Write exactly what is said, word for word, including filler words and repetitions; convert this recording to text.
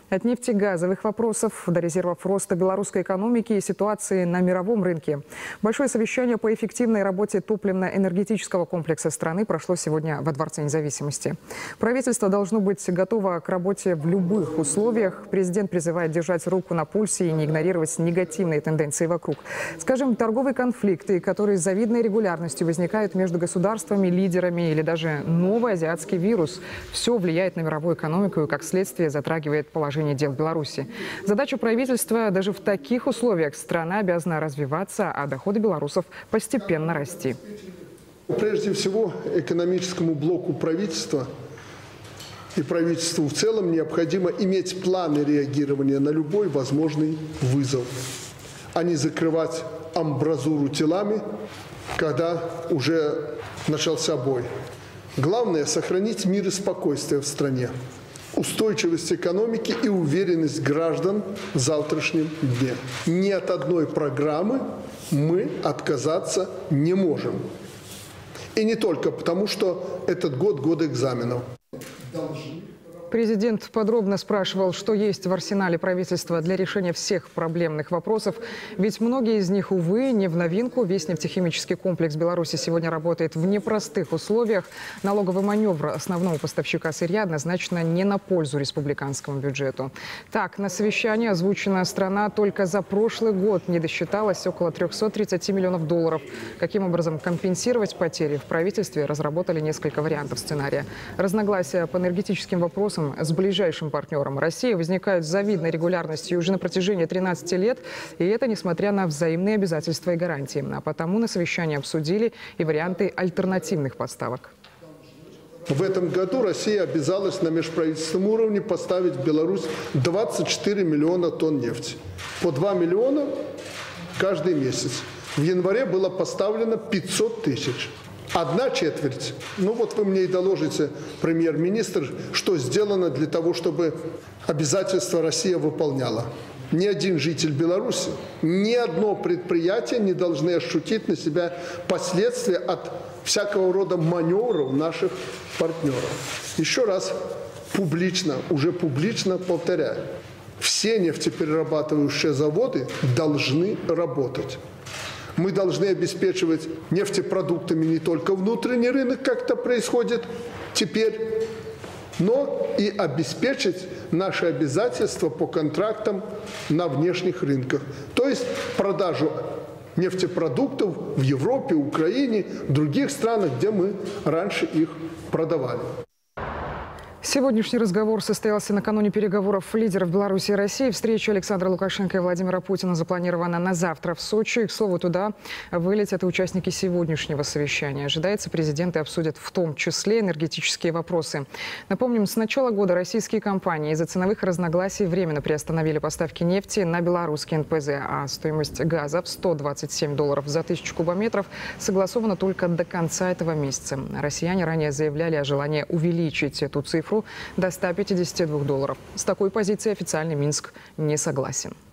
От нефтегазовых вопросов до резервов роста белорусской экономики и ситуации на мировом рынке. Большое совещание по эффективной работе топливно-энергетического комплекса страны прошло сегодня во Дворце независимости. Правительство должно быть готово к работе в любых условиях. Президент призывает держать руку на пульсе и не игнорировать негативные тенденции вокруг. Скажем, торговые конфликты, которые с завидной регулярностью возникают между государствами, лидерами или даже новый азиатский вирус. Все влияет на мировую экономику и, как следствие, затрагивает положение дел в Беларуси. Задача правительства: даже в таких условиях страна обязана развиваться, а доходы белорусов постепенно расти. Прежде всего, экономическому блоку правительства и правительству в целом необходимо иметь планы реагирования на любой возможный вызов, а не закрывать амбразуру телами, когда уже начался бой. Главное – сохранить мир и спокойствие в стране, устойчивость экономики и уверенность граждан в завтрашнем дне. Ни от одной программы мы отказаться не можем. И не только потому, что этот год – год экзаменов. Президент подробно спрашивал, что есть в арсенале правительства для решения всех проблемных вопросов. Ведь многие из них, увы, не в новинку. Весь нефтехимический комплекс Беларуси сегодня работает в непростых условиях. Налоговый маневр основного поставщика сырья однозначно не на пользу республиканскому бюджету. Так, на совещании озвучена: страна только за прошлый год не досчиталась около трёхсот тридцати миллионов долларов. Каким образом компенсировать потери? В правительстве разработали несколько вариантов сценария. Разногласия по энергетическим вопросам с ближайшим партнером России возникают с завидной регулярностью уже на протяжении тринадцати лет. И это несмотря на взаимные обязательства и гарантии. А потому на совещании обсудили и варианты альтернативных поставок. В этом году Россия обязалась на межправительственном уровне поставить в Беларусь двадцать четыре миллиона тонн нефти. По два миллиона каждый месяц. В январе было поставлено пятьсот тысяч. Одна четверть. Ну вот вы мне и доложите, премьер-министр, что сделано для того, чтобы обязательства Россия выполняла. Ни один житель Беларуси, ни одно предприятие не должны ощутить на себя последствия от всякого рода маневров наших партнеров. Еще раз публично, уже публично повторяю, все нефтеперерабатывающие заводы должны работать. Мы должны обеспечивать нефтепродуктами не только внутренний рынок, как это происходит теперь, но и обеспечить наши обязательства по контрактам на внешних рынках. То есть продажу нефтепродуктов в Европе, Украине, других странах, где мы раньше их продавали. Сегодняшний разговор состоялся накануне переговоров лидеров Беларуси и России. Встреча Александра Лукашенко и Владимира Путина запланирована на завтра в Сочи. К слову, туда вылетят и участники сегодняшнего совещания. Ожидается, президенты обсудят в том числе энергетические вопросы. Напомним, с начала года российские компании из-за ценовых разногласий временно приостановили поставки нефти на белорусский эн пэ зэ, а стоимость газа в сто двадцать семь долларов за тысячу кубометров согласована только до конца этого месяца. Россияне ранее заявляли о желании увеличить эту цифру до ста пятидесяти двух долларов. С такой позицией официальный Минск не согласен.